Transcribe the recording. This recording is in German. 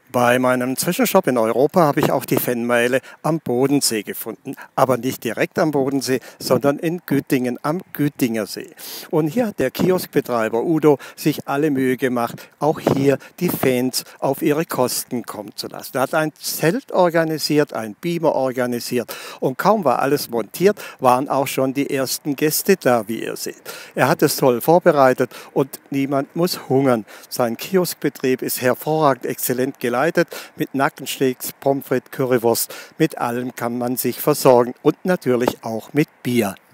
Bei meinem Zwischenstopp in Europa habe ich auch die Fanmeile am Bodensee gefunden. Aber nicht direkt am Bodensee, sondern in Güttingen am Güttinger See. Und hier hat der Kioskbetreiber Udo sich alle Mühe gemacht, auch hier die Fans auf ihre Kosten kommen zu lassen. Er hat ein Zelt organisiert, ein Beamer organisiert und kaum war alles montiert, waren auch schon die ersten Gäste da, wie ihr seht. Er hat es toll vorbereitet und niemand muss hungern. Sein Kioskbetrieb ist hervorragend, exzellent geleitet. Mit Nackensteaks, Pommes frites, Currywurst, mit allem kann man sich versorgen und natürlich auch mit Bier.